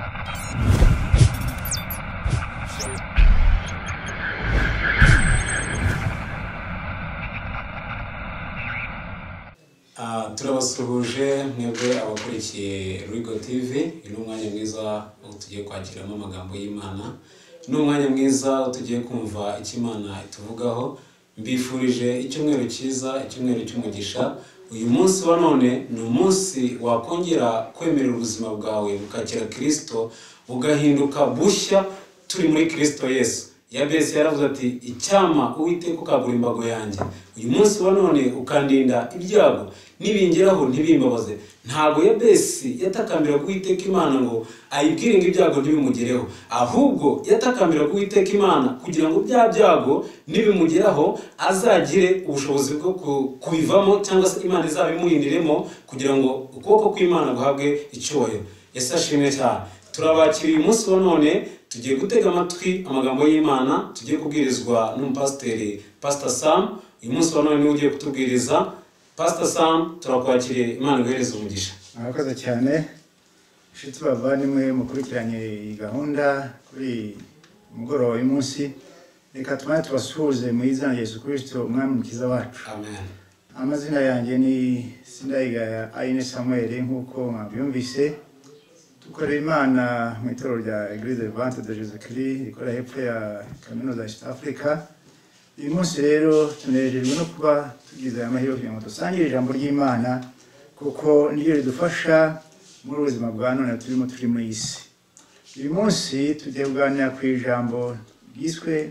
turabasuhuje mwebwe abakurikiye Rigo TV. Ni umwanya mwiza tugiye kwakiramo amagambo y'Imana. Ni umwanya mwiza tugiye kumva icyo Imana ituvugaho. Mbifurije icyumweru cyiza, icyumweru cy'umugisha. Uyu munsi wa none ni umunsi wakongera kwemerera ubuzima bwawe bukakira Kristo, bugahinduka bushya turi muri Kristo Yesu. Yabesi yaravuze ati icyama Uwiteka ukagura imbago yanjye. Uyu munsi wa none ukandinda ibyago nibingeraho ntibimbabaze. Ntago Yabesi yatakambira Uwiteka Imana ngo ayibwire ngo ibyago ntibimugereho, ahubwo yatakambira Uwiteka Imana kugira ngo bya byago nibimugeraho azagire ubushobozi bwo kubivamo, cyangwa se Imana izabimurindiremo kugira ngo ukuboko kw'Imana guhabwe icyubahiro. Yesu ashimwe cyane. Turabakiriye umunsi wa none, tugiye gutega amatwi amagambo y'Imana. Tugiye kubwirizwa n'umupasiteri Pastor Sam. Uyu munsi wa none niwe ugiye kutubwiriza. Pastor Sam, turakwakiriye. Imana iguhereze umugisha. Murakoze cyane. Inshuti bavandimwe mukurikiranye iyi gahunda kuri mugoroba uyu munsi, reka tubasuhuze mu izina rya Yesu Kristo umwami mukiza wacu. Amen. Amazina yanjye ni Sindayigaya Aine Samuel, nk'uko mwabyumvise. Dukorera Imana mu itorero rya Église Adventiste de Jésus-Christ rikora hepfo ya Kaminuza ya East Africa. Uyu munsi rero tunejejwe no kuba tugize amahirwe kugira ngo dusangire ijambo ry'Imana, kuko niryo ridufasha muri ubuzima bwa none turi muri isi. Uyu munsi tugiye kuganira ku ijambo ryiswe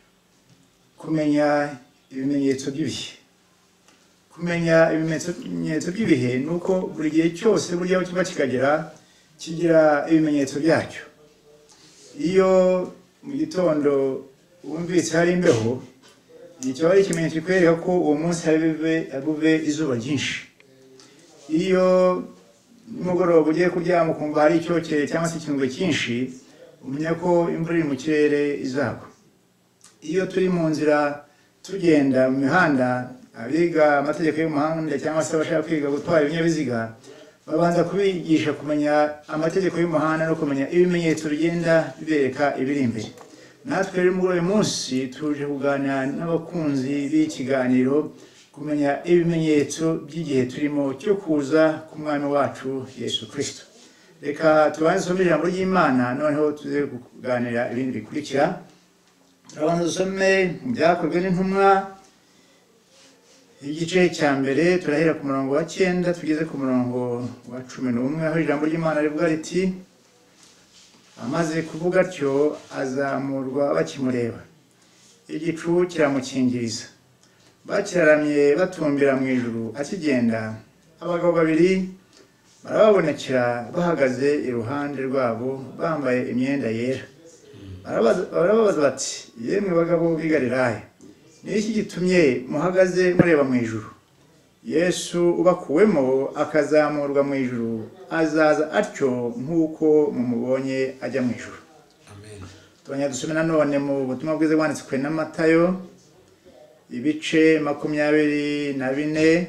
kumenya ibimenyetso by'ibihe. Kumenya ibimenyetso by'ibihe ni uko buri gihe cyose burya aho kiba kikagera kigira ibimenyetso byacyo. Iyo mu gitondo wumvise hari imbeho, icyo ari ikimenyetso kikwereka ko uwo munsi habuve izuba ryinshi. Iyo nimugoroba ugiye kuryama ukumva hari icyokere cyangwa se ikirungo cyinshi, umenya ko imvura iri mu kirere izagwa. Iyo turi mu nzira tugenda mu mihanda, abiga amategeko y'umuhanda cyangwa se abashaka kwiga gutwara ibinyabiziga babanza kubigisha kumenya amategeko y'umuhanda no kumenya ibimenyetso bigenda bibereka ibiri imbere. Natwe rero muri uyu munsi tuje kuganira n'abakunzi b'ikiganiro kumenya ibimenyetso by'igihe turimo cyo kuza k'umwami wacu Yesu Kristo. Reka tubanze dusome ijambo ry'Imana, noneho tuze kuganira ibindi bikurikira. Turabanza dusome mu Byakozwe n'Intumwa igice cya mbere, turahera ku murongo wa 9 tugeze ku murongo wa 11, aho ijambo ry'Imana rivuga riti: amaze kuvuga atyo azamurwa bakimureba, igicu kiramukingiriza. Bakiraramye batumbira mu ijuru, akigenda abagabo babiri barababonekera bahagaze iruhande rwabo bambaye imyenda yera. Barababaza bati: yemwe bagabo b'i Galilaya, ni iki gitumye muhagaze mureba mu ijuru? Yesu ubakuwemo akazamurwa mu ijuru azaza atyo nk'uko mumubonye ajya mu ijuru. Amen. Tubanya dusome nanone mu butumwa bwiza bwanditswe na Matayo ibice 24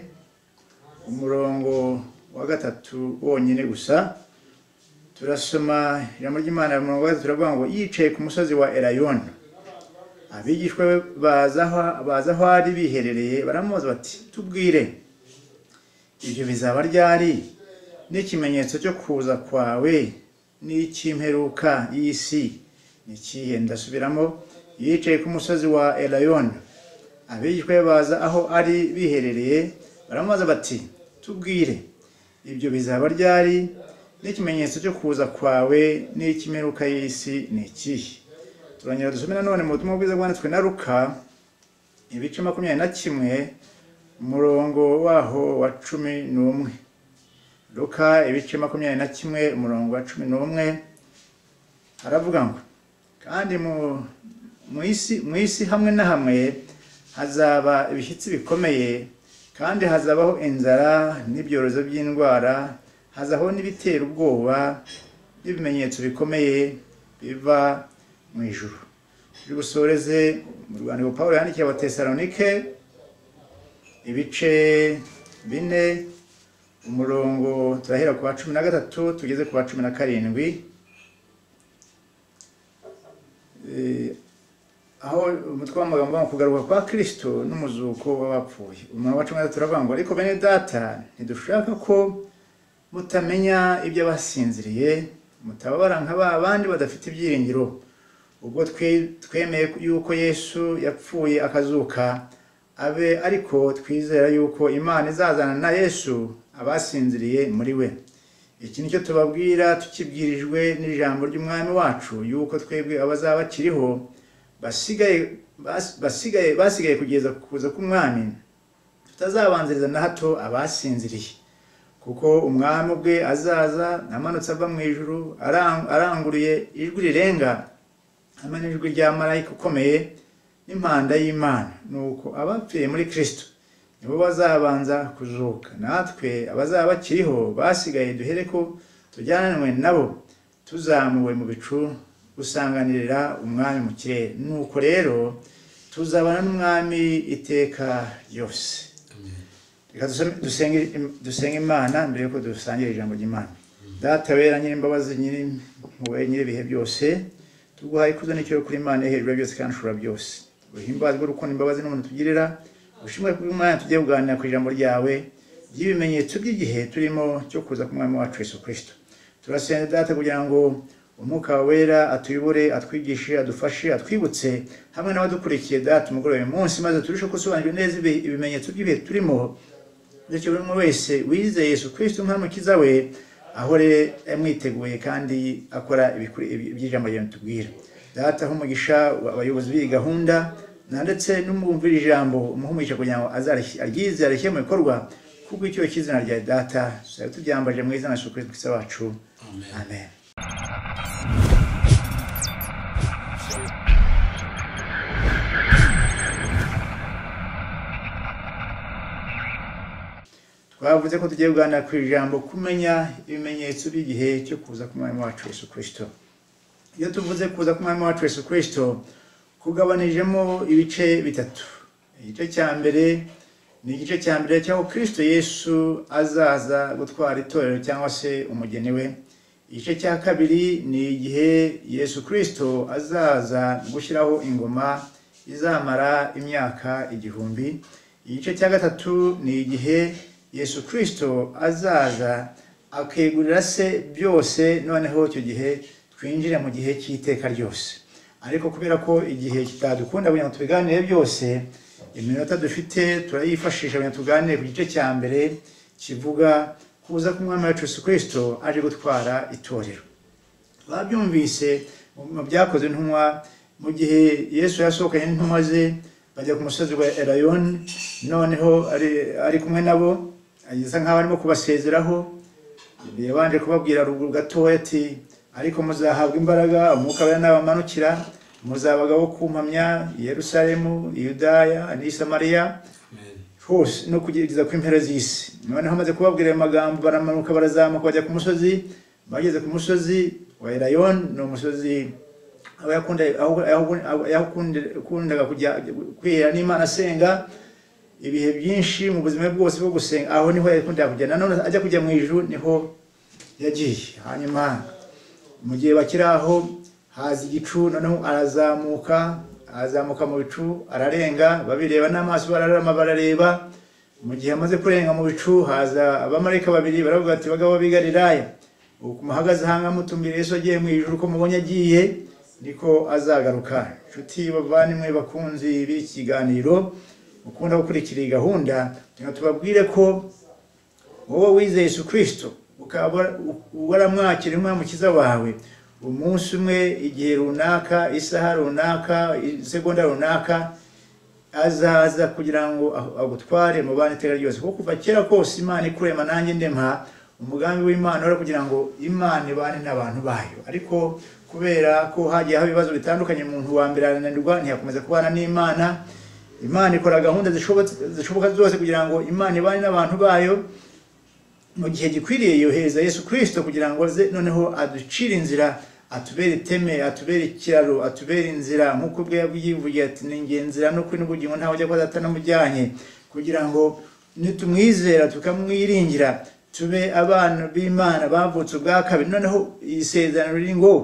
umurongo wa 3 wonyine gusa. Turasoma ijambo ry'Imana mu murongo wa 3 turavuga ngo yicaye ku musozi wa Elayono, abigishwa baza aho ari biherereye baramubaza bati: tubwire, ibyo bizaba ryari? N'ikimenyetso cyo kuza kwawe n'icy'imperuka y'isi ni ikihe? Ndasubiramo, yicaye ku musozi wa Elayono, abigishwa baza aho ari biherereye baramubaza bati: tubwire, ibyo bizaba ryari? N'ikimenyetso cyo kuza kwawe n'icy'imperuka y'isi ni ikihe? Turongera dusome nanone mu butumwa bwiza bwanditswe na Luka ibice 21 umurongo waho wa 11. Luka ibice 21 umurongo wa 11 haravuga ngo: kandi mu isi hamwe na hamwe hazaba ibishyitsi bikomeye, kandi hazabaho inzara n'ibyorezo by'indwara, hazaho n'ibitera ubwoba n'ibimenyetso bikomeye biva mu ijuru. Turi gusoreze mu rwandiko Pawulo yandikiye Abatesalonike ibice 4 umurongo turahera ku wa 13 tugeze ku wa 17. aho umutwe w'amagambo wo kugaruka kwa Kristo n'umuzuko w'abapfuye. Umuntu wacu mwe turavangwa ariko bene data ntidushaka ko mutamenya ibyo basinziriye, mutababara nk'aba bandi badafite ibyiringiro. Ubwo twemeye yuko Yesu yapfuye akazuka, abe ariko twizera yuko Imana izazana na Yesu abasinziriye muri we. Iki nicyo tubabwira tukibwirijwe n'ijambo ry'umwami wacu yuko twebwe abazaba bakiriho basigaye kugeza kuza k'umwami tutazabanziriza na hato abasinziriye, kuko umwami ubwe azaza amanutse ava mu ijuru aranguruye ijwi rirenga hamwe n'ijwi rya marayika ukomeye n'impanda y'Imana, nuko abapfuye muri Kristo nibo bazabanza kuzuka. Natwe abazaba bakiriho basigaye duhereko tujyananwe nabo tuzamuwe mu bicu gusanganirira umwami mu kirere. Nuko rero tuzabana n'umwami iteka ryose. Reka dusenge Imana mbere yuko dusangira ijambo ry'Imana. Data wera nyir'imbabazi nyir'ibihe byose, tuguhaye ikuzo n'icyo kuri Imana hejuru byose kandi ushobora byose. Uhimbazwe urukundo imbabazi n'umuntu tugirira, ushimwe kuri umwanya tugiye kuganira ku ijambo ryawe ry'ibimenyetso by'igihe turimo cyo kuza k'umwami wacu Yesu Kristo. Turasenga Data kugira ngo umwuka wera atuyobore, atwigishe, adufashe, atwibutse hamwe n'abadukurikiye Data umugoroba munsi, maze turushe gusobanukirwa neza ibimenyetso by'ibihe turimo, bityo buri umwe wese wizeye Yesu Kristo nk'umukiza we ahore amwiteguye kandi akora iby'ijambo ryawe tubwira. Data umugisha abayobozi b'iyi gahunda ndetse n'umwumvira ijambo umuhumugisha kugira ngo aryize arishyire mu bikorwa kuko icyo cy'izina rya Data tubyambaje mu izina Yesu Kristo wacu. Amen. Twavuze ko tugiye kuganira ku ijambo kumenya ibimenyetso by'igihe cyo kuza k'umwami wacu Yesu Kristo. Iyo tuvuze kuza k'umwami wacu Yesu Kristo kugabanijemo ibice bitatu. Igice cya mbere ni igice cya mbere cy'aho Kristo Yesu azaza gutwara itorero cyangwa se umugeni we. Igice cya kabiri ni igihe Yesu Kristo azaza gushyiraho ingoma izamara imyaka 1000. Igice cya gatatu ni igihe Yesu Kristo azaza akegurira se byose, noneho icyo gihe twinjira mu gihe cy'iteka ryose. Ariko kubera ko igihe kitadukunda kugira ngo tubiganire byose, iminota dufite turayifashisha kugira ngo tuganire ku gice cya mbere kivuga kuza k'umwami wacu Yesu Kristo aje gutwara itorero. Babyumvise mu byakozwe intumwa, mu gihe Yesu yasohokanye n'intumwa ze bajya ku musozi wa Elayon, noneho ari kumwe nabo ageza nk'aho arimo kubasezeraho, yabanje kubabwira ruguru gatoya ati ariko muzahabwa imbaraga umwuka wera nabamanukira, muzabaga wo kumpamya i Yerusalemu, i Yudaya n'i Samariya hose no kugeza ku impera z'isi. Noneho amaze kubabwira ayo magambo baramanuka barazamuka bajya ku musozi. Bageze ku musozi wa Elayon, ni umusozi yakundaga kujya kwihera n'Imana asenga ibihe byinshi mu buzima bwose bwo gusenga. Aho niho yakundaga kujya, nanone ajya kujya mu ijuru niho yagiye. Hanyuma mu gihe bakiri aho haza igicu, noneho arazamuka mu bicu ararenga, babireba n'amaso bararama barareba. Mu gihe amaze kurenga mu bicu haza abamarayika babiri baravuga ati bagabo b'i Galilaya, uko muhagaze hanga mutumbira Yesu agiye mu ijuru, ko mubonye agiye niko azagaruka. Nshuti bavandimwe bakunzi b'iki kiganiro ukunda gukurikira iyi gahunda, tubabwire ko wowe wizeye Yesu Kristo ukaba waramwakira nk'umukiza wawe, umunsi umwe, igihe runaka, isaha runaka, isegonda runaka azaza kugira ngo agutware mu bana iteka ryose. Kuko kuva kera kose Imana ikurema nanjye ndemha, umugambi w'Imana wari kugira ngo Imana ibane n'abantu bayo. Ariko kubera ko hagiye haba ibibazo bitandukanye, umuntu wa mbere arananirwa ntiyakomeza kubana n'Imana. Imana ikora gahunda zishoboka zose kugira ngo Imana ibane n'abantu bayo. Mu gihe gikwiriye yohereza Yesu Kristo kugira ngo aze noneho aducire inzira, atubere iteme, atubere ikiraro, atubere inzira, nk'uko bwe yivugiye ati ninjye nzira no kuri n'ubugingo ntawe ujya kwa Data namujyanye, kugira ngo nitumwizera tukamwiringira tube abana b'Imana bavutse ubwa kabiri. Noneho isezerano riri ngo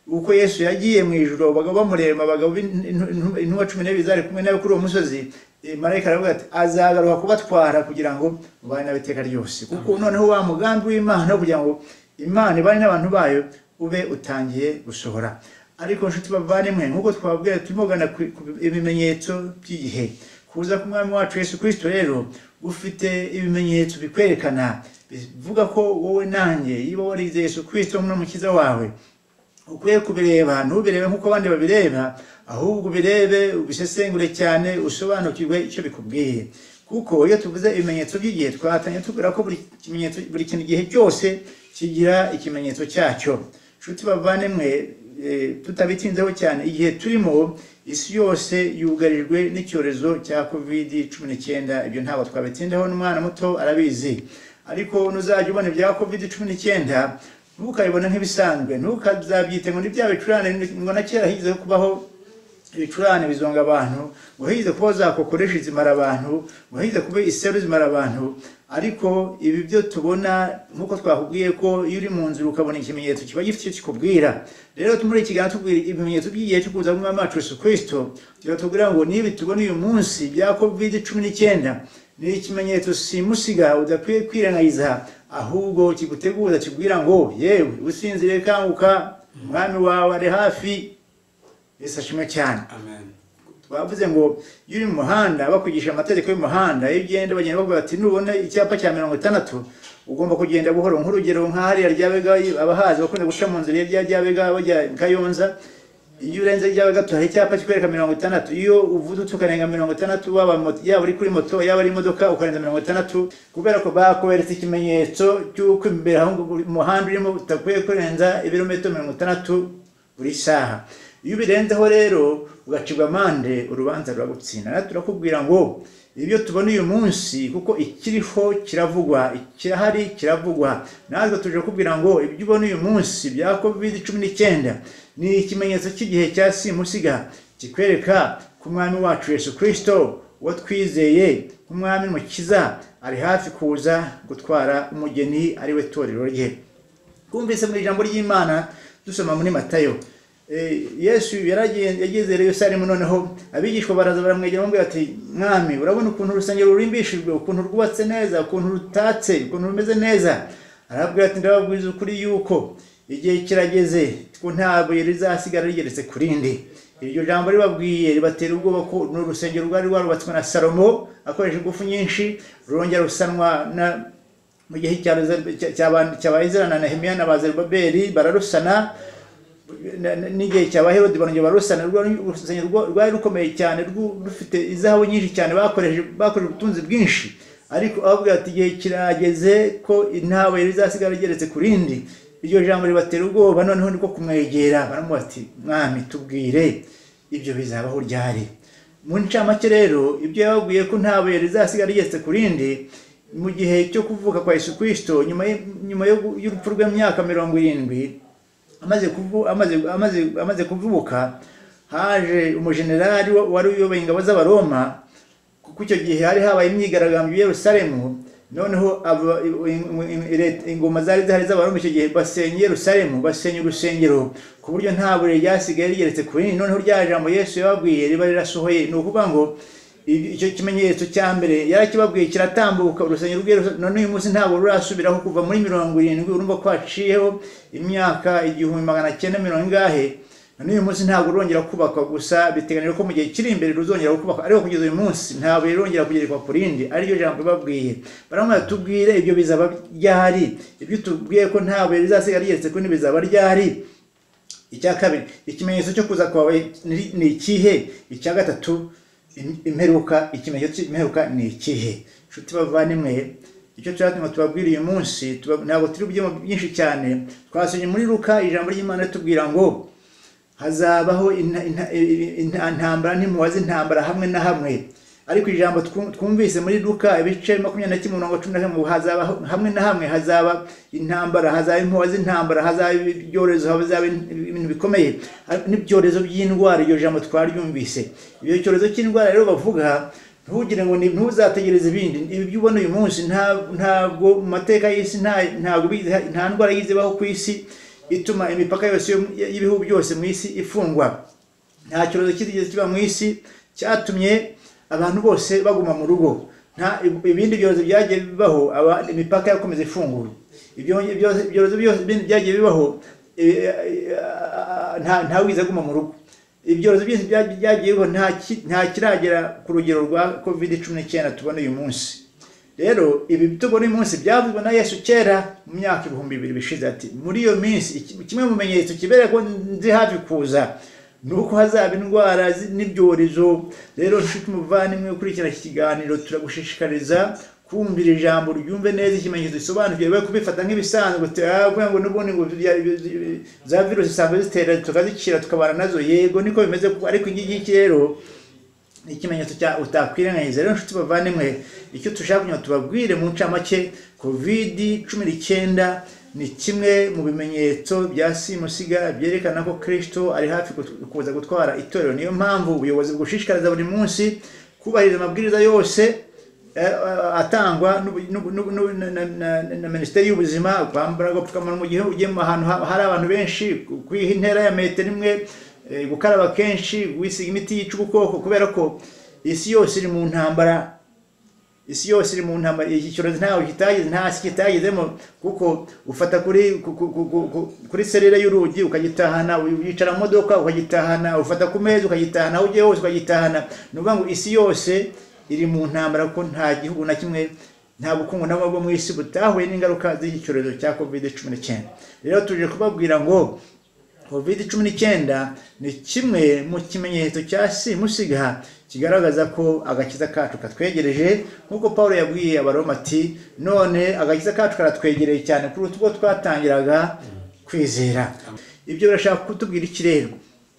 uko Yesu yagiye mu ijuru abagabo bamureba abagabo intumwa 12 zari kumwe nawe kuri uwo musozi marayika aravuga ati azagaruka kubatwara kugira ngo mubane n'abiteka ryose kuko noneho wa mugambi w'Imana kugira ngo Imana ibane n'abantu bayo ube utangiye gusohora. Ariko nshuti bavandimwe nk'uko twababwira turimo ku ibimenyetso by'igihe kuza k'umwami wacu Yesu Kristo rero ufite ibimenyetso bikwerekana bivuga ko wowe nanjye yiba warize Yesu Kristo nk'umukiza wawe ukwiye kubireba ntubirebe nk'uko abandi babireba ahubwo ubirebe ubisesengure cyane usobanukirwe icyo bikubwiye kuko iyo tuvuze ibimenyetso by'igihe twatanye tubwira ko buri kintu igihe cyose kigira ikimenyetso cyacyo. Nshuti bavandimwe tutabitinzeho cyane igihe turimo isi yose yugarijwe n'icyorezo cya COVID-19 ibyo ntabwo twabitindaho n'umwana muto arabizi ariko nuzajya ubona ibya COVID-19 ntukabibona nk'ibisanzwe ntukazabyite ngo ni bya bicurane ngo na kera hize kubaho ibicurane bizonga abantu ngo hize kuba zakokoresha zimara abantu ngo hize kuba iseru zimara abantu ariko ibi byo tubona nkuko twakubwiye ko iyo uri mu nzira ukabona ikimenyetso kiba gifite icyo kikubwira. Rero tumuri ikiganiro tubwira ibimenyetso by'igihe cyo kuza k'umwami wacu Yesu Kristo turatubwira ngo nibi tubona uyu munsi bya COVID-19 ni ikimenyetso simusiga udakwiye kwirengagiza ahubwo kiguteguza kibwira ngo yewe usinzire kanguka umwami wawe ari hafi. Yesu ashimwe cyane. Amen. Bavuze ngo yuri mu muhanda bakwigisha amategeko y'umuhanda y'igenda bagenda bavuga ati nubona icyapa cya 60 ugomba kugenda buhoro nk'urugero nk'ahari ryabega abahazi bakunda guca mu nzira ryabega bajya Kayonza iyo urenze ryabega hari icyapa kikwereka 60 iyo uvuze ukarenga 60 waba moto yaba uri kuri moto yaba ari imodoka ukarenza 60 kubera ko bakohereza ikimenyetso cy'uko imbere aho umuhanda urimo utakwiye kurenza ibirometero 60 buri saha. Iyo birenzeho rero ugacibwa amande urubanza ruragutsinda. Na turakubwira ngo ibyo tubona uyu munsi kuko ikiriho kiravugwa ikirahari kiravugwa natwe tuje kubwira ngo ibyo ubona uyu munsi bya COVID-19 ni ikimenyetso cy'igihe cya simusiga kikwereka ku mwami wacu Yesu Kristo uwo twizeye nk'umwami mukiza ari hafi kuza gutwara umugeni ari we torero rye. Kumvise mu ijambo ry'Imana dusoma muri Matayo Yesu yageze Yerusalemu noneho abigishwa baraza baramwegera bamubwira ati mwami urabona ukuntu urusengero rurimbishijwe ukuntu rwubatse neza ukuntu rutatse ukuntu rumeze neza. Arabwira ati ndababwiza ukuri yuko igihe kirageze ko ntabwo rizasigara rigeretse kurindi. Iryo jambo ribabwiye ribatera ubwoba ko n'urusengero rwari rwarubatswe na Salomo akoresha ingufu nyinshi rurongera rusanwa na mu gihe cy'Abayisraeli na Nehemiya na Zerubabeli bararusana n'igihe cya Herode barongera barusana urusengero rwari rukomeye cyane rufite izahabu nyinshi cyane bakoresheje ubutunzi bwinshi ariko avuga ati igihe kirageze ko intabo rizasigara rigeretse kurindi. Iryo jambo ribatera ubwoba noneho niko kumwegera baramuha ati mwami tubwire ibyo bizabaho ryari. Mu ncamake rero ibyo yababwiye ko ntabo rizasigara rigeretse kurindi mu gihe cyo kuvuka kwa Yesu Kristo nyuma y'urupfu rw'imyaka 70 amaze kuvuka haje umujenerali wari uyoboye ingabo z'Abaroma kuko icyo gihe hari habaye imyigaragambyo i Yerusalemu noneho ingoma zari z'Abaroma icyo gihe basenya Yerusalemu basenya urusengero ku buryo nta bure ryasigaye rigeretse kuri noneho rya jambo Yesu yababwiye riba rirasohoye ni ukuvuga ngo icyo kimenyetso cya mbere yarakibabwiye kiratambuka urusengero none uyu munsi ntabwo rurasubiraho kuva muri 70 urumva ko haciyeho imyaka 1900 ngahe none uyu munsi ntabwo rurongera kubakwa gusa biteganijwe ko mu gihe kiri imbere ruzongera kubakwa ariko kugeza uyu munsi ntabwo rurongera kugerekwa kurindi ari ryo jambo babwiye baramwe tubwire ibyo bizaba ryari ibyo tubwiye ko ntabwo rizasigara rigeretse kuri bizaba ryari. Icya kabiri ikimenyetso cyo kuza kwawe ni ikihe? Icya gatatu imperuka ikimenyetso cy'imperuka ni ikihe? Nshuti bavandimwe icyo cyatuma tubabwira uyu munsi ntabwo turi byemo byinshi cyane twasomye muri Luka ijambo ry'Imana tubwira ngo hazabaho intambara ntimuwaze intambara hamwe na hamwe ariko ijambo twumvise muri Luka ibice 21:11 hazaba hamwe na hamwe hazaba intambara hazaba impuwaze intambara hazaba ibyorezo hazaba ibintu bikomeye n'ibyorezo by'indwara. Iyo jambo twaryumvise iyo cyorezo cy'indwara rero bavuga ntugire ngo ntuzategereze ibindi ibi byubona uyu munsi ntabwo mu mateka y'isi ntabwo nta ndwara yizebaho ku isi ituma imipaka yose y'ibihugu byose mu isi ifungwa. Nta cyorezo kigeze kiba mu isi cyatumye abantu bose baguma mu rugo. Nta ibindi byorezo byagiye bibaho imipaka yakomeza ifunguye. Ibyorezo byose byagiye bibaho nta wiza guma mu rugo. Ibyorezo byose byagiye bibaho nta kiragera ku rugero rwa COVID-19 tubona uyu munsi. Rero ibi tubona uyu munsi byavuzwe na Yesu kera mu myaka 2000 bishize ati muri iyo minsi kimwe mu bimenyetso kibereye ko nzi hafi kuza nuko hazaba indwara n'ibyorezo. Rero nshuti muvandimwe ukurikira iki kiganiro turagushishikariza kumvira ijambo ryumve neza ikimenyetso gisobanuye we kubifata nk'ibisanzwe kugira ngo n'ubundi ngo za virusi zisanzwe zitera tukazikira tukabana nazo. Yego niko bimeze, ariko iki rero ikimenyetso cya utakwirengagiza. Rero nshuti bavandimwe icyo tushaka kugira tubabwire mu ncamake, COVID-19 ni kimwe mu bimenyetso bya simusiga byerekana ko Kristo ari hafi kuza gutwara itorero. Niyo mpamvu ubuyobozi bugushishikariza buri munsi kubahiriza amabwiriza yose atangwa na Minisiteri y'Ubuzima, kwambara agapfukamunwa mu gihe ugiye mu hantu hari abantu benshi, kwiha intera ya metero imwe, gukaraba kenshi, wisiga imiti yica ubukoko, kubera ko isi yose iri mu ntambara. Isi yose iri mu ntambara. Iki cyorezo ntawe kitagezemo, kuko ufata kuri serire y'urugi ukagitahana, wicara mu modoka ukagitahana, ufata ku meza ukagitahana, aho ugiye hose ukagitahana. Nuvuga ngo isi yose iri mu ntambara, ko nta gihugu na kimwe, nta bukungu nabwo mu isi butahuye n'ingaruka z'iki cyorezo cya COVID-19. Rero tuje kubabwira ngo COVID-19 ni kimwe mu kimenyetso cya simusiga kigaragaza ko agakiza kacu katwegereje, nk'uko Paulo yabwiye Abaroma ati none agakiza kacu karatwegereye cyane kuruta ubwo twatangiraga kwizera. Ibyo birashaka kutubwira iki rero?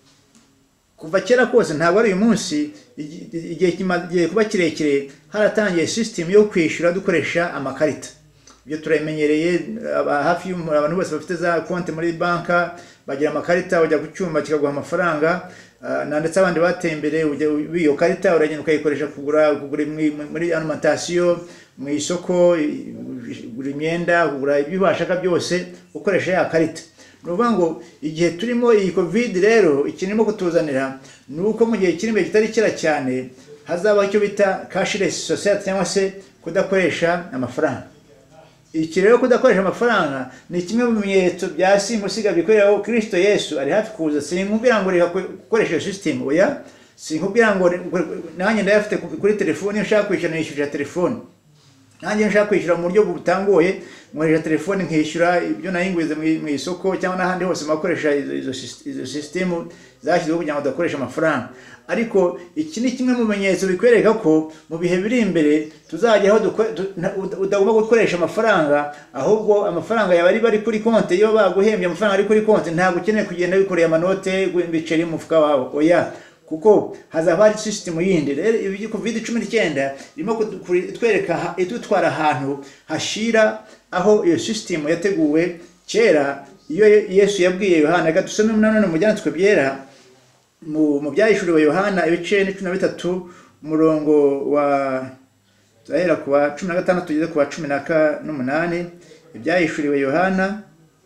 Kuva kera kose, ntabwo ari uyu munsi, igihe kimaze kuba kirekire haratangiye system yo kwishyura dukoresha amakarita. Ibyo turayimenyereye, hafi y'abantu bose bafite za konti muri banka bagira amakarita, ujya ku cyuma kikaguha amafaranga. Ndetse abandi bateye imbere iyo karita uragenda ukayikoresha kugura muri alimentation, mu isoko, kugura imyenda, kugura ibyo washaka byose ukoresha ya karita. Nuvuga ngo igihe turimo iyi COVID rero ikinimo kutuzanira nuko mu gihe kiri imbere kitari kira cyane hazaba icyo bita cashless society, cyangwa se kudakoresha amafaranga. Iki rero kudakoresha amafaranga ni kimwe mu bimenyetso bya simusiga bikorera ko Kristo Yesu ari hafi kuza. Sinkubwira ngo reka gukoresha system, oya. Sinkubwira ngo nanjye ndayafite kuri telefone, nshaka kwishyura nishyura telefone. Nanjye nshaka kwishyura mu buryo butangoye, nkoresha telefone nkishyura ibyo nayinguze mu isoko cyangwa n'ahandi hose makoresha izo system zashyizweho kugira ngo udakoresha amafaranga. Ariko iki ni kimwe mu bimenyetso bikwereka ko mu bihe biri imbere tuzajya aho udagomba gukoresha amafaranga, ahubwo amafaranga yawe ari bari kuri konti. Iyo baguhembye amafaranga ari kuri konti, ntabwo ukeneye kugenda wikoreye amanote biceri mu mufuka wawe, oya, kuko hazaba hari system yindi. Rero ibi COVID-19 irimo kutwereka idutwara ahantu hashira, aho iyo system yateguwe kera. Iyo Yesu yabwiye Yohana, reka dusome nanone mu byanditswe byera mu byahishuriwe Yohana ibice 13 umurongo wa zahera kuwa 16 tugeze kuwa 18. Ibyahishuriwe Yohana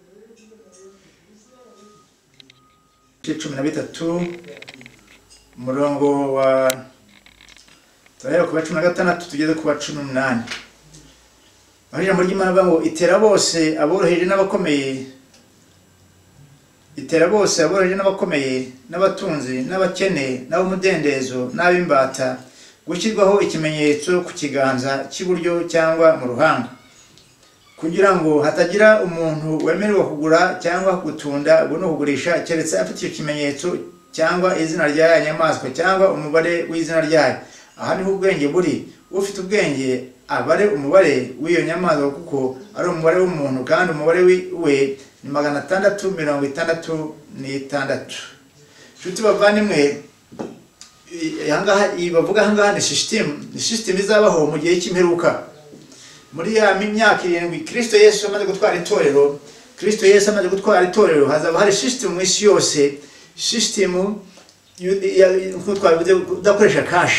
13 umurongo wa zahera kuwa 16 tugeze kuwa 18. Ijambo ry'Imana avuga ngo itera bose aboroheje n'abakomeye, itera bose aboroheje n'abakomeye, n'abatunzi n'abakene, n'abumudendezo n'abimbata, gushyirwaho ikimenyetso ku kiganza cy'iburyo cyangwa mu ruhanga, kugira ngo hatagira umuntu wemererwa kugura cyangwa gutunda no kugurisha keretse afite icyo kimenyetso cyangwa izina rya nyamaswa cyangwa umubare w'izina ryayo. Aha niho ubwenge buri. Ufite ubwenge abare umubare w'iyo nyamaswa, kuko ari umubare w'umuntu, kandi umubare we ni 666. Nshuti bavandimwe, bavuga ahangaha ni system izabaho mu gihe cy'imperuka. Muri ya myaka 7 Kristo Yesu amaze gutwara itorero, hazaba hari system mu isi yose, system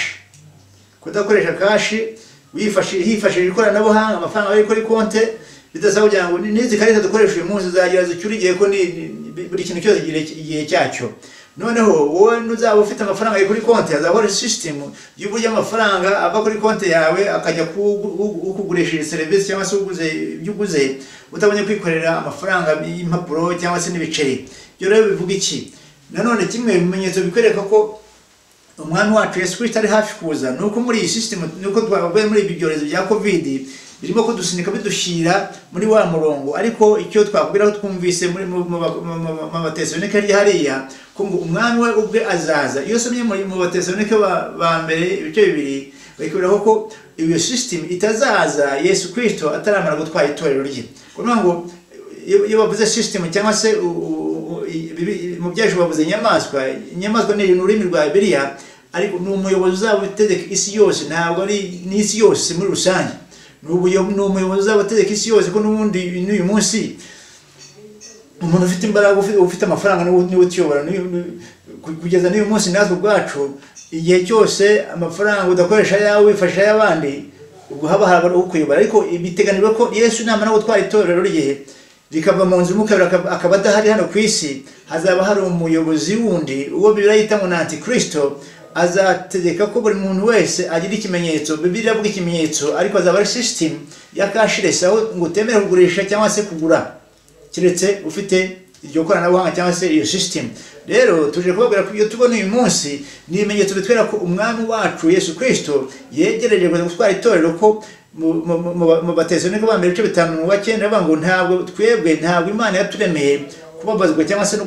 kudakoresha cash, hifashishije ikoranabuhanga, amafaranga ari kuri konti, bidasaba kugira ngo n'izi karita dukoresha uyu munsi zagira zicyurigiye ko buri kintu cyose igihe cyacyo. Noneho wowe nuzaba ufite amafaranga ari kuri konti, hazahora system y'uburyo amafaranga ava kuri konti yawe akajya kugurisha serivisi cyangwa se uguze utabonye kwikorera amafaranga y'impapuro cyangwa se n'ibiceri. Byo rero bivuga iki? Nanone kimwe bimenyetso bikwereka ko umwami wacu Yesu Kristo ari hafi kuza, nuko muri iyi system, nuko twabaye muri ibi byorezo bya covid birimo kudusunika bidushyira muri wa murongo. Ariko icyo twakubwira ko twumvise muri mu Batesalonike hariya ko ngo umwami we ubwe azaza. Iyo somye mu Batesalonike ba mbere ibice 2 bakubwira ko iyo system itazaza Yesu Kristo ataramara gutwara itorero rye. Kuvuga ngo iyo bavuze system cyangwa se mu byaje bavuze inyamaswa ni ururimi rwa Bibiliya, ariko ni umuyobozi uzaba utegeka isi yose, ntabwo ari n'isi yose muri rusange. N'umuyobozi uzaba utegeka isi yose ko n'ubundi n'uyu munsi umuntu ufite imbaraga ufite amafaranga niwe utiyobora kugeza n'uyu munsi. Natwe ubwacu igihe cyose amafaranga udakoresha yawe wifashisha y'abandi, ubwo haba ukuyobora. Ariko biteganijwe ko Yesu namara gutwara itorero rye rikava mu nzu mukabira akaba adahari hano ku isi, hazaba hari umuyobozi wundi uwo Bibiliya yita ngo Antikristo, azategeka ko buri muntu wese agira ikimenyetso. Bibiliya avuga ikimenyetso, ariko azaba ari system ya cashless, aho ngo utemere kugurisha cyangwa se kugura kiretse ufite iryo koranabuhanga cyangwa se iyo system. Rero tuje kubabwira ko iyo tubona uyu munsi ni ibimenyetso bitwera ko umwami wacu Yesu Kristo yegereje gutwara itorero, ko mu Batesalonike ba mbere ibice 5:9 bavuga ngo ntabwo Imana yaturemeye kubabazwa cyangwa se no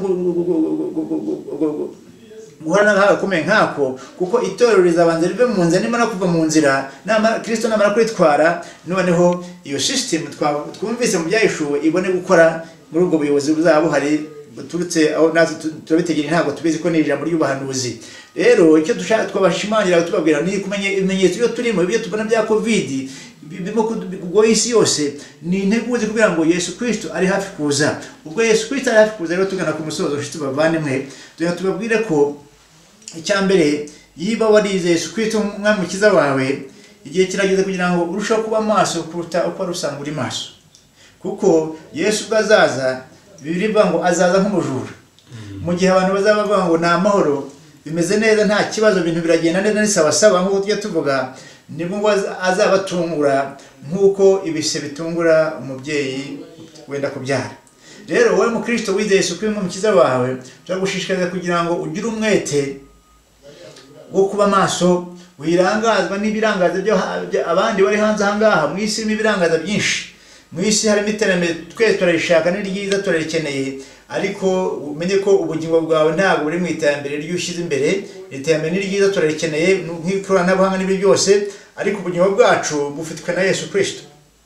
guhana n'agakomeye nkako, kuko itorero rizabanza rive mu nzira, nimara kuva mu nzira Kristo namara kwitwara, noneho iyo system twumvise mu byahishuwe ibone gukora muri ubwo buyobozi buzaba buhari buturutse aho natwe turabitegera. Ntabwo tubizi ko ni ijambo ry'ubuhanuzi. Rero icyo dushaka twabashimangira tubabwira ni kumenya ibimenyetso iyo turimo, ibyo tubona bya covid birimo kugoye isi yose, ni integuza kugira ngo Yesu Kristo ari hafi kuza. Ubwo Yesu Kristo ari hafi kuza rero tugana ku musozo ufite bavandimwe, tubabwire ko icyambere yiba warize Yesu Kristo umwami mukiza wawe, igihe kirageze kugira ngo urusheho kuba maso kuruta uko rusanga uri maso. Kuko Yesu bwazaza, Bibiliya ivuga ngo azaza nk'umujura. Mu gihe abantu bazaba bavuga ngo ni amahoro, bimeze neza, nta kibazo, ibintu biragenda neza, ni sawa nk'uko tujya tuvuga, nibwo ngo azabatungura nk'uko ibise bitungura umubyeyi wenda kubyara. Rero wowe mu Kristo wizeye Yesu Kristo umukiza wawe, turagushishikariza kugira ngo ugire umwete wo kuba maso, wirangazwa n'ibirangaza byo abandi bari hanze ahangaha. Mu isi ibirangaza byinshi, mu isi harimo iterambere, twese turarishaka, ni ryiza, turarikeneye, ariko umenye ko ubugingo bwawe ntabwo buri mu iterambere ry'ushyize imbere. Iterambere ni ryiza, turarikeneye nk'ikoranabuhanga n'ibyo byose, ariko ubugingo bwacu bufitwe na Yesu Kristo.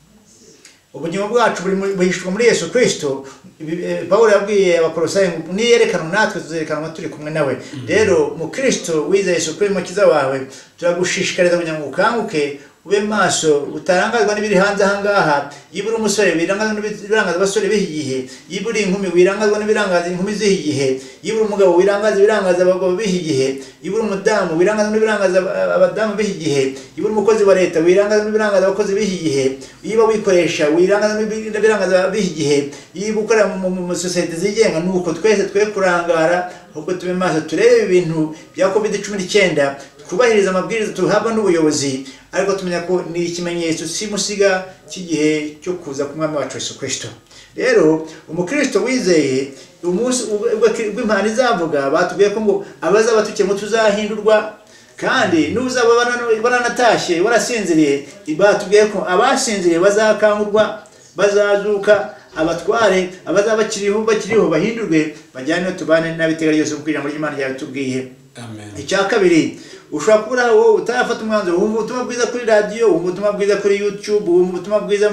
Ubugingo bwacu buhishwe muri Yesu Kristo. Pawulo yabwiye Abakolosayi ngo niyerekana natwe tuzerekanwa turi kumwe nawe. Rero mu Kristo wize Yesu Kristo mukiza wawe, turagushishikariza kugira ngo ukanguke, ube maso, utarangazwa n'ibiri hanze ahangaha. Yibura umusore wirangazwa n'ibirangaza abasore b'iki gihe, yibura inkumi wirangazwa n'ibirangaza inkumi z'iki gihe, yibura umugabo wirangaza ibirangaza abagabo b'iki gihe, yibura umudamu wirangazwa n'ibirangaza abadamu b'iki gihe, yibura umukozi wa leta wirangazwa n'ibirangaza abakozi b'iki gihe, yiba wikoresha wirangazwa n'ibirangaza b'iki gihe, yiba ukora mu sosiyete zigenga. Nuko twese twe kurangara, ahubwo tube maso, turebe ibintu bya COVID-19, twubahiriza amabwiriza tuhabwa n'ubuyobozi, ariko tumenya ko ni ikimenyetso simusiga cy'igihe cyo kuza k'umwami wacu Yesu Kristo. Rero umukristo wizeye umunsi ubw'impano izavuga, batubwiye ko ngo abazaba tukirimo tuzahindurwa, kandi n'uzaba baranatashye warasinziriye, batubwiye ko abasinziriye bazakangurwa, bazazuka, abatware abazaba bakiriho bahindurwe, bajyane tubane n'abitega ryose kuko ijambo ry'Imana ryabitubwiye. Amen. Icya kabiri, ushobora kubura wowe utarafata umwanzuro, wumva ubutumwa bwiza kuri radio, wumva ubutumwa bwiza kuri YouTube, wumva ubutumwa bwiza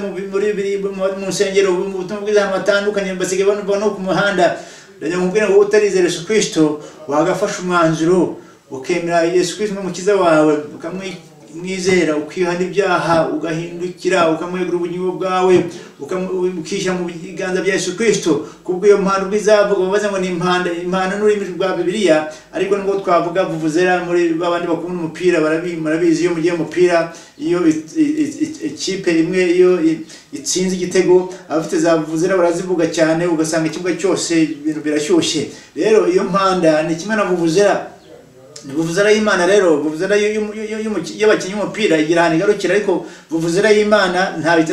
mu nsengero, wumva ubutumwa bwiza ahantu hatandukanye, basigaye banumva no ku muhanda. Ndagira ngo ngo utarizera Yesu Kristo, wagafasha umwanzuro ukemera Yesu Kristo nk'umukiza wawe, umwizera ukihana ibyaha ugahindukira ukamwegura ubugingo bwawe ukishyira mu biganza bya Yesu Kristo, kubwo iyo mpano bizavuga babaza ngo ni impano n'ururimi rwa Bibiliya, ariko nubwo twavuga vuvuzera muri babandi bakunda umupira barabizi, iyo mugiye umupira iyo ikipe imwe iyo itsinze igitego abafite za vuvuzera barazivuga cyane ugasanga ikibuga cyose ibintu birashyushye. Rero iyo mpanda ni kimwe na vuvuzera, ni vuvuzera y'Imana. Rero vuvuzera y'abakinnyi b'umupira igira ahantu igarukira, ariko vuvuzera y'Imana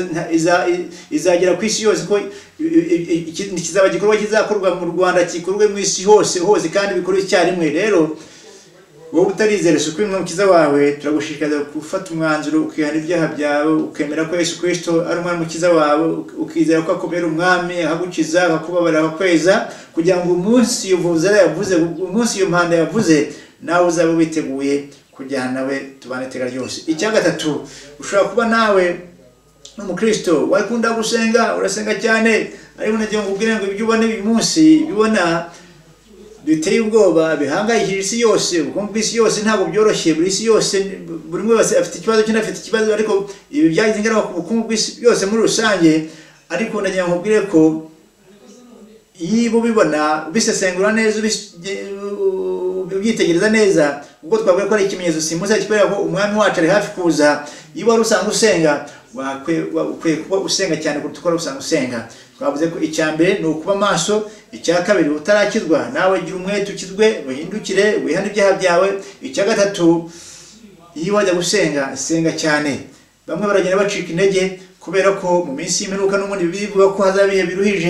izagera ku isi yose, ko kizaba gikorwa kizakorwa mu Rwanda, gikorwe mu isi hose kandi bikorwa icyarimwe. Rero wowe utarizera Yesu Kristo umukiza wawe, turagushishikariza gufata umwanzuro ukihana ibyaha byawe, ukemera ko Yesu Kristo ari umwami mukiza wawe, ukizera ko akubera umwami, akagukiza, akakubabarira, akakweza, kugira ngo umunsi iyo vuvuzera yavuze, umunsi iyo mpanda yavuze, nawe uzabe witeguye kujyana nawe tubane iteka ryose. Icya gatatu, ushobora kuba nawe n'umukristo wakunda gusenga, urasenga cyane, ariko nagiye ngubwire ngo ibyo ubona uyu munsi bibona biteye ubwoba, bihangayikishije isi yose, ubukungu bw'isi yose ntabwo byoroshye, buri isi yose buri umwe wese afite ikibazo cyane, afite ikibazo, ariko ibi byagize ingaruka ku bukungu bw'isi yose muri rusange. Ariko nagiye ngubwire ko iyo ubibona ubisesengura neza, ubyitegereza neza, ubwo twavuga ko ari ikimenyetso simusa kibereka ko umwami wacu ari hafi kuza. Iyo wari usanzwe usenga, ukwiye kuba usenga cyane kuruta uko wari usanzwe usenga. Twavuze ko icya mbere ni ukuba maso, icya kabiri utarakizwa nawe gira umwete ukizwe, uhindukire, wihane ibyaha byawe. Icya gatatu, iyo wajya gusenga, senga cyane. Bamwe baragenda bacika intege kubera ko mu minsi y'imperuka n'ubundi bivuga ko hazaba ibihe biruhije,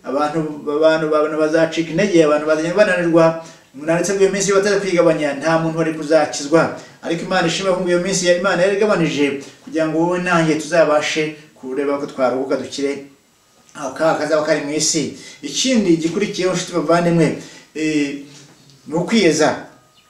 abantu bazacika intege, abantu bazagenda bananirwa. Munanditse ngo iyo minsi bataza kwigabanya, nta muntu wari kuzakizwa, ariko Imana ishimwe ko iyo minsi ya Imana yari igabanije kugira ngo wowe nanjye tuzabashe kureba ko twaruhuka dukire akaga kazaba kari mu isi. Ikindi gikurikiyeho nshuti bavandimwe, ni ukwiyeza.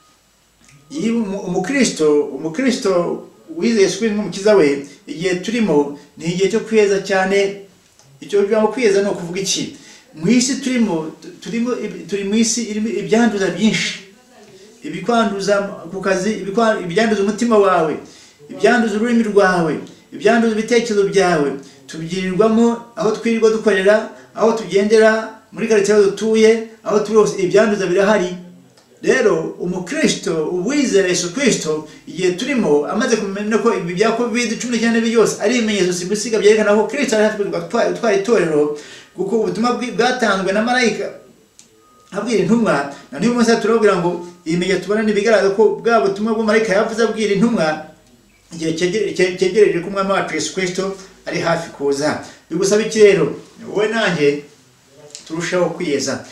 Umukristo wizeye Yesu Kristo nk'umukiza we, igihe turimo ni igihe cyo kwiyeza cyane. Icyo jambo kwiyeza ni ukuvuga iki? Mu isi turi mu isi irimo ibyanduza byinshi, ibikwanduza ku kazi, ibyanduza umutima wawe, ibyanduza ururimi rwawe, ibyanduza ibitekerezo byawe, tubyirirwamo aho twirirwa dukorera, aho tugendera, muri karitsiye aho dutuye, aho turi hose ibyanduza birahari. Rero umukristo uwizera Yesu Kristo igihe turimo amaze kumenya ko ibi bya COVID-19 byose ari ibimenyetso simusiga byerekana ko Kristo ari hafi gutwara itorero, kuko ubutumwa bwatanzwe na marayika abwira intumwa. Na niyo munsi turabwira ngo ibimenyetso tubona nibigaragaza ko bwa butumwa bwo marayika yavuze abwira intumwa igihe cyegereje ko umwami wacu Yesu Kristo ari hafi kuza. Bigusaba iki rero? Wowe nanjye turushaho kwiyeza.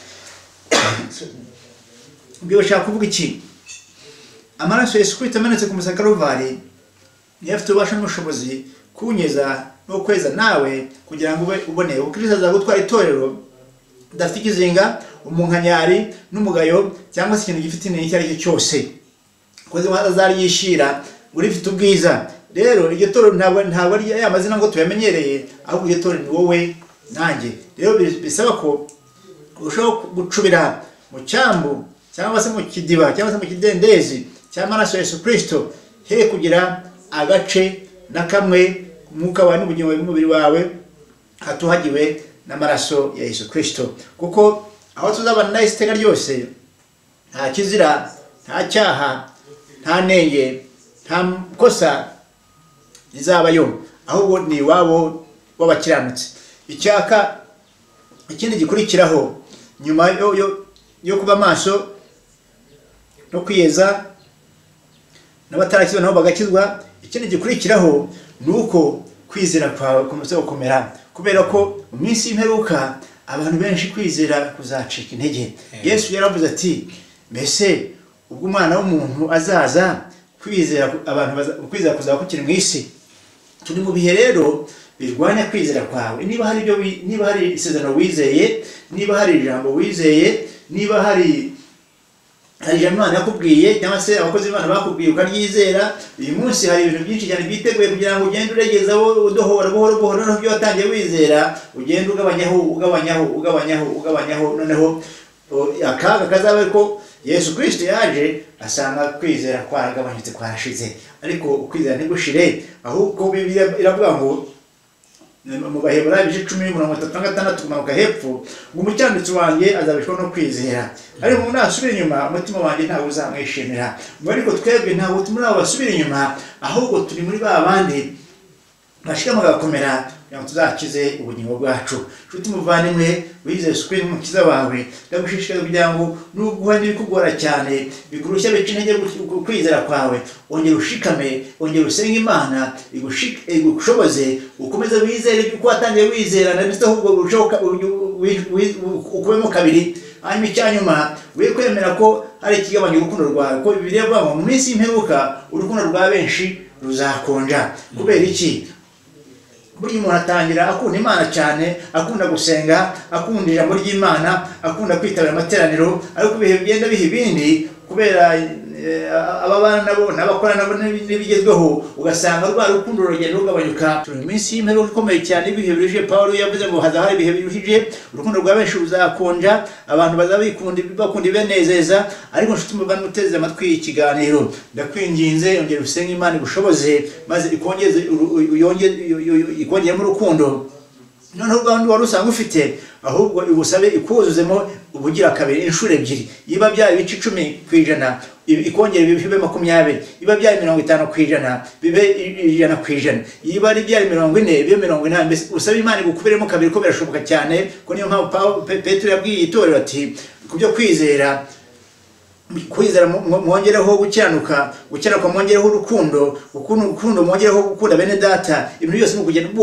Ubwo ushaka kuvuga iki? Amaraso Yesu Kristo amenetse ku musaraba Kalvari niyo afite ububasha n'ubushobozi kunyeza no kweza nawe kugira ngo ubone Kristo azagutwara itorero udafite ikizinga, umunkanyari n'umugayo cyangwa se ikintu gifite intege icyo ari cyo cyose, koze azari yishira uri mfite ubwiza. Rero iryo torero ntabwo ari ya mazina ngo tuyamenyereye, ahubwo iryo torero ni wowe nanjye. Rero bisaba ko urushaho gucubira mu cyambu cyangwa se mu kidiba cyangwa se mu kidendezi cy'amaraso Yesu Kristo, he kugira agace na kamwe umwuka wawe n'ubugingo bw'umubiri wawe hatuhagiwe n'amaraso ya Yesu Kristo. Kuko aho tuzabana na iteka ryose, nta kizira, nta cyaha, nta nenge, nta kosa rizabayo, ahubwo ni iwabo w'abakiranutsi. Ikindi gikurikiraho nyuma yo kuba maso no kwiyeza n'abatarakizwa nabo bagakizwa, ikindi gikurikiraho nuko kwizera kwawe kumaze gukomera, kubera ko mu minsi y'imperuka abantu benshi kwizera kuzacika intege. Yesu yaravuze ati, mbese ubwo umwana w'umuntu azaza kwizera kuzaba kukiri mu isi. Turi mu bihe rero birwanya kwizera kwawe. Niba hari isezerano wizeye, niba hari ijambo wizeye, niba hari ijambo Imana yakubwiye cyangwa se abakozi b'Imana bakubwiye ukaryizera, uyu munsi hari ibintu byinshi cyane biteguye kugira ngo ugende uregezaho udohora buhoro n'ibyo watangiye wizera, ugende ugabanyaho, noneho akaga kazaba ko Yesu Kristo yaje asanga kwizera kwaragabanyutse kwarashize, ariko ukwizera ntigushire, ahubwo Bibiliya iravuga ngo mu Baheburayo 10:36 kumanuka hepfo ngo umukiranutsi wanjye azabishwa no kwizera, ariko umuntu nasubira inyuma umutima wanjye ntawe uzamwishimira. Ariko twebwe ntabwo tumuri abo basubira inyuma, ahubwo turi muri ba bandi bashikama gakomera kugira ngo tuzakize ubugingo bwacu. Nshuti muvandimwe wize Yesu Kristo umukiza wawe, ndagushishikariza kugira ngo nubwo n'ibikugora cyane bikurushya bice intege kwizera kwawe, ongera ushikame, ongera usenge Imana igushoboze ukomeze wizere uko watangiye wizera, ndetse ahubwo urushoka ukubemo kabiri. Hanyuma icyanyuma we kwemera ko hari ikigabanya urukundo rwawe, ko Bibiliya ivuga ngo mu minsi y'imperuka urukundo rwa benshi ruzakonja. Kubera iki? Buri umuntu atangira akunda Imana cyane, akunda gusenga, akunda ijambo ry'Imana, akunda kwitabira amateraniro, ariko ibihe bigenda biha ibindi kubera ababana nabo n'abakora nabo n'ibigezweho, ugasanga rwa rukundo rugenda rugabanyuka. Turi minsi y'imperuka ikomeye cyane, ibihe biruhije. Pawulo yavuze ngo hazahari ibihe biruhije, urukundo rwa benshi ruzakonja, abantu bakunda ibenezeza. Ariko nshuti muvandimwe uteze amatwi ikiganiro, ndakwinginze ongera usenge Imana igushoboze, maze ikongeremo urukundo. Noneho ubwo wari usanga ufite, ahubwo ibusabe ikuzuzemo ubugira kabiri inshuro ebyiri. Yiba byaye ibice 10% ikongera bibe 20, yiba byaye 50% bibe 100%, yiba ari byaye 40 bibe 40. Mbese usabe Imana igukubiremo kabiri, ko birashoboka cyane. Ko niyo mpamvu Petero yabwiye itorero ati kubyo kwizera mwongereho gukiranuka, mwongereho urukundo, mwongereho gukunda bene data. Ibintu byose mu kugenda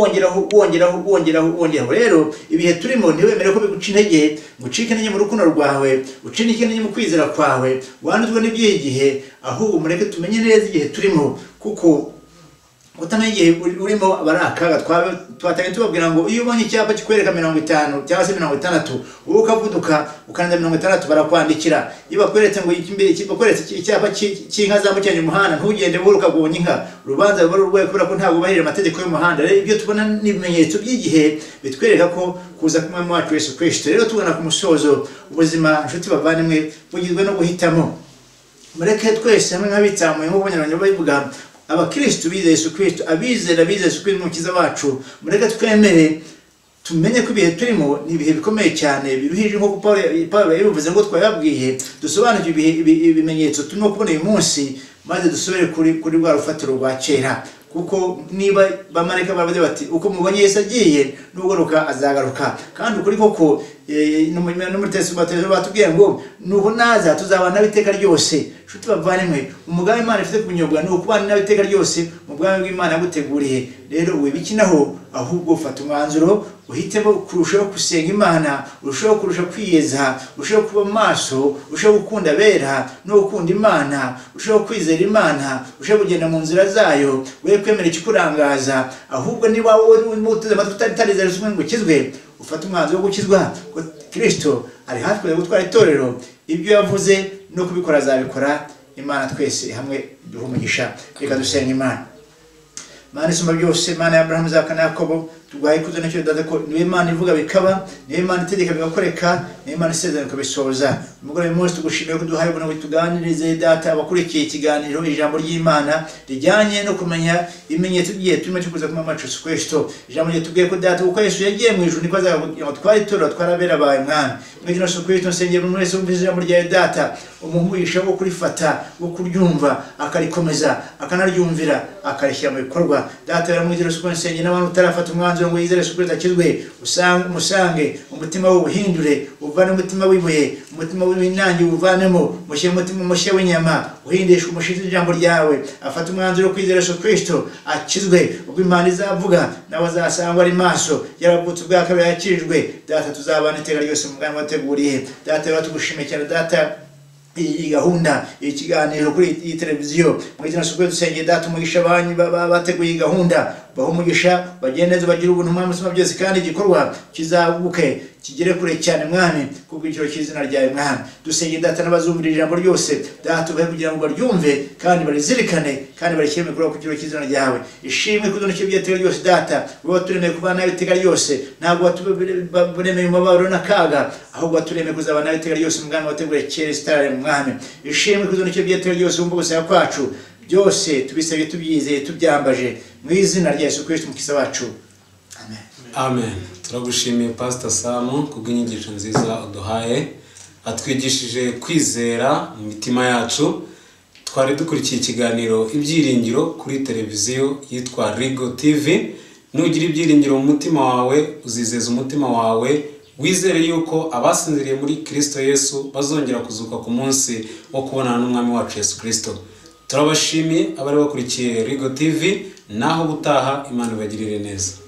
wongeraho. Rero ibihe turimo ntiwemere ko biguca intege, gucika intege mu rukundo rwawe, ucika intege mu kwizera kwawe, wanduzwe n'ibyigihe. Ahubwo mureke tumenye neza igihe turimo, kuko utamenya igihe urimo barakaga. Twatangiye tubabwira ngo iyo ubonye icyapa kikwereka 50 cyangwa se 60, ubu ukavuduka ukanza 60 barakwandikira. Iyo bakweretse ngo bakweretse icyapa cy'inka zambukiranya umuhanda, ntugende buruka gubonye inka, urubanza ruba rurwaye kubera ko ntabwo bahirira amategeko y'umuhanda. Rero ibyo tubona n'ibimenyetso by'igihe bitwereka ko kuza kumwe wacu Yesu Kristo. Rero tubona ku musozo ubuzima, nshuti bavandimwe, bugizwe no guhitamo. Mureke twese hamwe nk'abitsamuye nk'ubonyarwanda babivuga, abakristo bize Yesu Kristo, abizera bize Yesu Kristo umukiza wacu, mureke twemere tumenye ko ibihe turimo ni ibihe bikomeye cyane biruhije. Nko Paulo yabivuze ngo twayabwiye, dusobanukirwe ibimenyetso turimo kubona uyu munsi, maze dusubire kuri rwa rufatiro rwa kera. Kuko niba bamareka bavuze bati uko mubonye Yesu agiye n'ubwo azagaruka, kandi ukuri koko n'umutesi batubwiye ngo nuko naza tuzabana n'iteka ryose. Nshuti bavandimwe, umugambi Imana ifite kunyobwa ni ukubana n'iteka ryose mu bwami bw'Imana yaguteguriye. Rero wibikinaho, ahubwo ufata umwanzuro, uhitemo kurushaho gusenga Imana, urushaho kwiyeza, urushaho kuba maso, urushaho gukunda bera no gukunda Imana, urushaho kwizera Imana, urushaho kugenda mu nzira zayo, we kwemera ikikurangaza. Ahubwo niba wowe uteze amatwi utarizera Yesu ngo ukizwe, ufata umwanzuro wo gukizwa, ko Kristo ari hafi kuza gutwara itorero. Ibyo yavuze no kubikora azabikora. Imana twese hamwe duhe umugisha. Reka dusenga Imana. Mana isumba byose, Mana ya Abrahamu, Isaka na Yakobo, tugaye kuzo n'icyo dada ko niwe Imana ivuga bikaba, niwe Imana itegeka bigakoreka, niwe Imana isezerano ikabisohoza. Umugore w'umunsi tugushimiye ko duhaye ubona tuganirize data abakurikiye ikiganiro ijambo ry'Imana rijyanye no kumenya ibimenyetso by'igihe turimo cyo kuza kwa Yesu Kristo. Ijambo rye tubwiye ko data uko Yesu yagiye mu ijuru niko azakugira twari itorero twarabera baye mwana. Mwese Yesu Kristo nsengera buri wese umvise ijambo rya data, umuhuisha wo kurifata, wo kuryumva, akarikomeza, akanaryumvira, akarishyira mu bikorwa. Data yaramwizera Yesu Kristo nsengera n'abantu utarafata umwanzuro ngo yizere Yesu Kristo akizwe, umusange umutima w'ubuhindure, uvane umutima wibuye, umutima w'inangi uvanemo, mushyire umutima mushya w'inyama, uhindishwe umushizi ijambo ryawe. Afata umwanzuro wo kwizera Yesu Kristo akizwe, ubwo Imana izavuga nawe azasangwa ari maso, yaravutse ubwa kabiri yakirijwe. Data tuzabana iteka ryose mu bwami wateguriye. Data rero tugushimiye cyane data iyi gahunda, ikiganiro kuri iyi televiziyo. Mwizina Yesu Kristo dusengeye data umugisha abanyu bateguye gahunda, baho umugisha, bagende neza, bagira ubuntu Mwami usoma byose, kandi igikorwa kizaguke kigere kure cyane mwami kubw'icyo cy'izina ryawe mwami dusenge data n'abazumvira ijambo ryose data ubahe kugira ngo baryumve kandi barizirikane kandi barishyire mu bikorwa ku kigero cy'izina ryawe ishimwe kudona icyo by'iteka ryose data wowe waturemeye kubana nawe iteka ryose ntabwo waturemeye umubabaro n'akaga ahubwo waturemeye kuzabana nawe iteka ryose umwami wateguye kera sitari mwami ishimwe kudona icyo by'iteka ryose wumva gusaba kwacu byose tubisabye tubyizeye tubyambaje mu izina rya Yesu Kristo umukisa wacu amen. Amen. Turagushimiye Pastor Sam kubw'inyigisho nziza uduhaye atwigishije kwizera mu mitima yacu. Twari dukurikiye ikiganiro ibyiringiro kuri televiziyo yitwa Rigo TV. Nugira ibyiringiro mu mutima wawe uzizeza umutima wawe wizere yuko abasinziriye muri Kristo Yesu bazongera kuzuka ku munsi wo kubonana n'umwami wacu Yesu Kristo. Turabashimiye abari bakurikiye Rigo TV naho butaha Imana ibagirire neza.